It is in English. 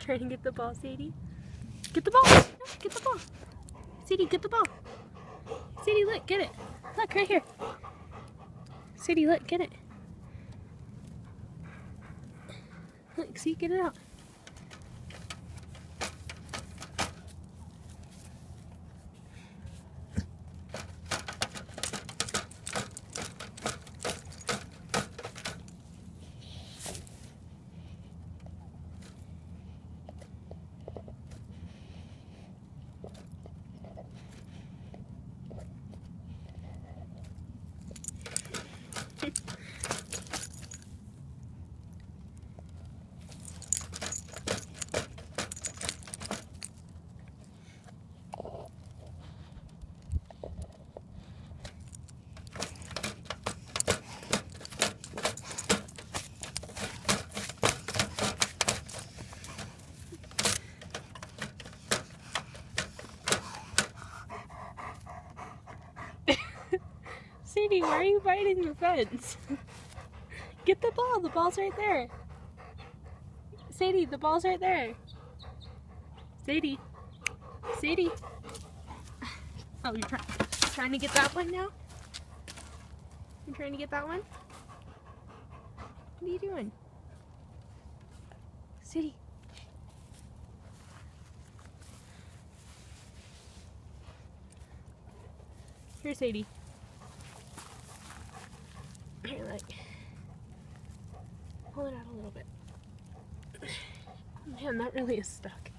Trying to get the ball, Sadie. Get the ball! No, get the ball! Sadie, get the ball! Sadie, look, get it! Look, right here! Sadie, look, get it! Look, see, get it out! Sadie, why are you biting your fence? Get the ball. The ball's right there. Sadie, the ball's right there. Sadie. Sadie. Oh, you're trying to get that one now? You're trying to get that one? What are you doing? Sadie. Here, Sadie. Here, like, pull it out a little bit. Oh man, that really is stuck.